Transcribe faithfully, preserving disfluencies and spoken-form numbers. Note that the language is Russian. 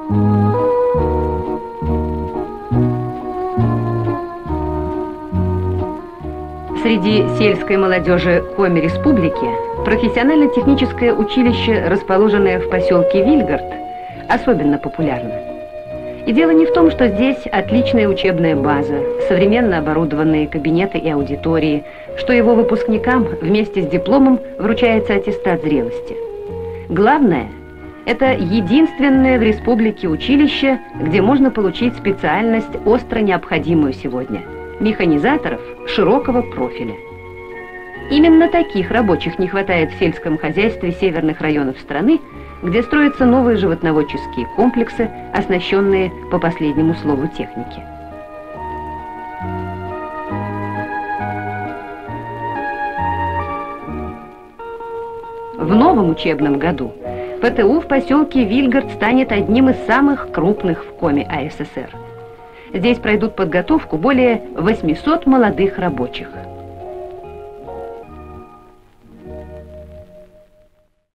Среди сельской молодежи Коми Республики профессионально-техническое училище, расположенное в поселке Вильгард, особенно популярно. И дело не в том, что здесь отличная учебная база, современно оборудованные кабинеты и аудитории, что его выпускникам вместе с дипломом вручается аттестат зрелости. Главное – это единственное в республике училище, где можно получить специальность, остро необходимую сегодня – механизаторов широкого профиля. Именно таких рабочих не хватает в сельском хозяйстве северных районов страны, где строятся новые животноводческие комплексы, оснащенные по последнему слову техники. В новом учебном году ПТУ в поселке Вильгард станет одним из самых крупных в Коми АССР. Здесь пройдут подготовку более восьмисот молодых рабочих.